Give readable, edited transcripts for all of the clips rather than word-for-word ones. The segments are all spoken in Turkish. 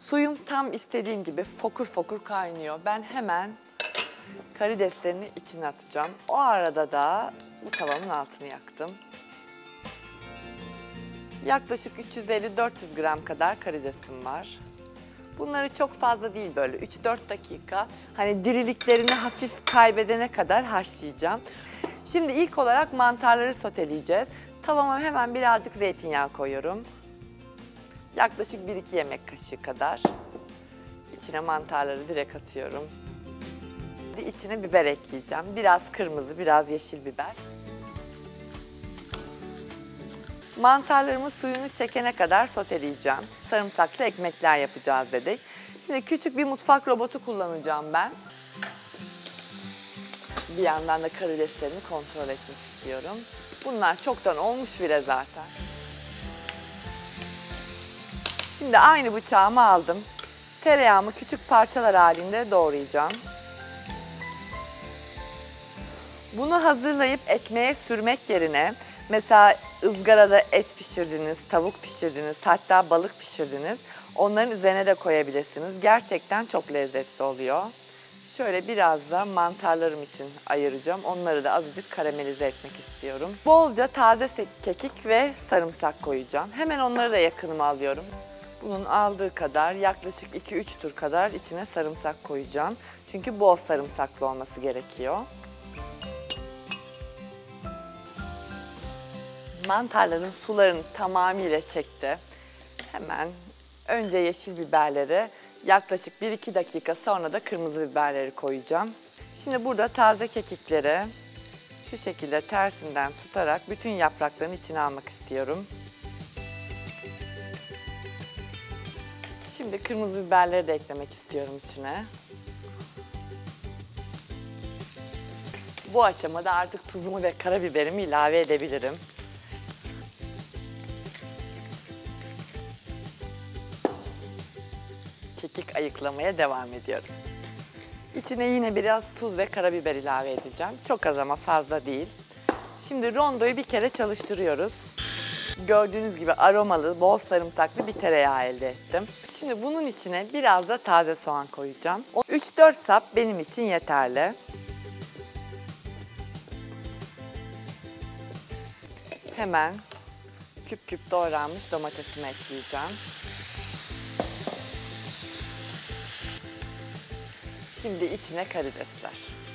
Suyum tam istediğim gibi fokur fokur kaynıyor. Ben hemen karideslerini içine atacağım. O arada da bu tavamın altını yaktım. Yaklaşık 350-400 gram kadar karidesim var. Bunları çok fazla değil, böyle 3-4 dakika hani diriliklerini hafif kaybedene kadar haşlayacağım. Şimdi ilk olarak mantarları soteleyeceğiz. Tavama hemen birazcık zeytinyağı koyuyorum. Yaklaşık 1-2 yemek kaşığı kadar. İçine mantarları direkt atıyorum. İçine biber ekleyeceğim. Biraz kırmızı, biraz yeşil biber. Mantarlarımı suyunu çekene kadar soteleyeceğim. Sarımsaklı ekmekler yapacağız dedik. Şimdi küçük bir mutfak robotu kullanacağım ben. Bir yandan da karideslerimi kontrol etmek istiyorum. Bunlar çoktan olmuş bile zaten. Şimdi aynı bıçağımı aldım. Tereyağımı küçük parçalar halinde doğrayacağım. Bunu hazırlayıp ekmeğe sürmek yerine mesela ızgarada et pişirdiniz, tavuk pişirdiniz, hatta balık pişirdiniz. Onların üzerine de koyabilirsiniz. Gerçekten çok lezzetli oluyor. Şöyle biraz da mantarlarım için ayıracağım. Onları da azıcık karamelize etmek istiyorum. Bolca taze kekik ve sarımsak koyacağım. Hemen onları da yakınıma alıyorum. Bunun aldığı kadar yaklaşık 2-3 tur kadar içine sarımsak koyacağım. Çünkü bol sarımsaklı olması gerekiyor. Mantarların sularını tamamıyla çekti. Hemen önce yeşil biberleri, yaklaşık 1-2 dakika sonra da kırmızı biberleri koyacağım. Şimdi burada taze kekikleri şu şekilde tersinden tutarak bütün yapraklarını içine almak istiyorum. Şimdi kırmızı biberleri de eklemek istiyorum içine. Bu aşamada artık tuzumu ve karabiberimi ilave edebilirim. Kekik ayıklamaya devam ediyorum. İçine yine biraz tuz ve karabiber ilave edeceğim. Çok az ama fazla değil. Şimdi rondoyu bir kere çalıştırıyoruz. Gördüğünüz gibi aromalı, bol sarımsaklı bir tereyağı elde ettim. Şimdi bunun içine biraz da taze soğan koyacağım. 3-4 sap benim için yeterli. Hemen küp küp doğranmış domatesimi ekleyeceğim. Şimdi içine karidesler.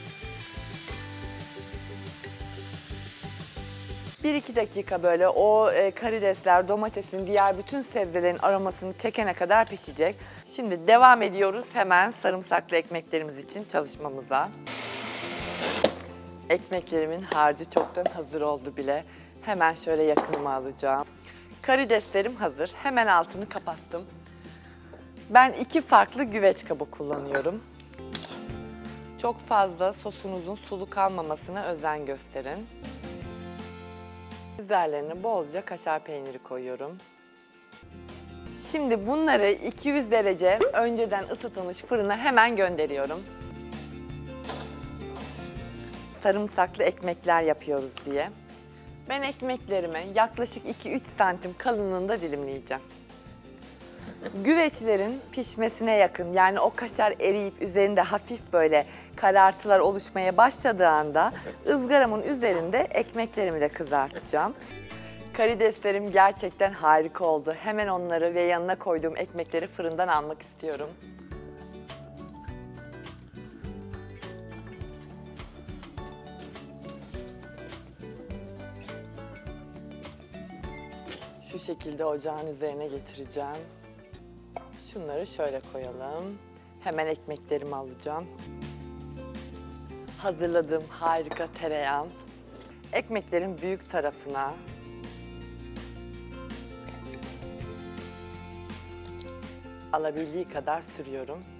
1-2 dakika böyle o karidesler, domatesin, diğer bütün sebzelerin aromasını çekene kadar pişecek. Şimdi devam ediyoruz hemen sarımsaklı ekmeklerimiz için çalışmamıza. Ekmeklerimin harcı çoktan hazır oldu bile. Hemen şöyle yakınıma alacağım. Karideslerim hazır. Hemen altını kapattım. Ben 2 farklı güveç kabı kullanıyorum. Çok fazla sosunuzun sulu kalmamasına özen gösterin. Üzerlerine bolca kaşar peyniri koyuyorum. Şimdi bunları 200 derece önceden ısıtılmış fırına hemen gönderiyorum. Sarımsaklı ekmekler yapıyoruz diye. Ben ekmeklerimi yaklaşık 2-3 santim kalınlığında dilimleyeceğim. Güveçlerin pişmesine yakın, yani o kaşar eriyip üzerinde hafif böyle karartılar oluşmaya başladığı anda ızgaramın üzerinde ekmeklerimi de kızartacağım. Karideslerim gerçekten harika oldu. Hemen onları ve yanına koyduğum ekmekleri fırından almak istiyorum. Şu şekilde ocağın üzerine getireceğim. Şunları şöyle koyalım. Hemen ekmeklerimi alacağım. Hazırladığım harika tereyağım. Ekmeklerin büyük tarafına alabildiği kadar sürüyorum.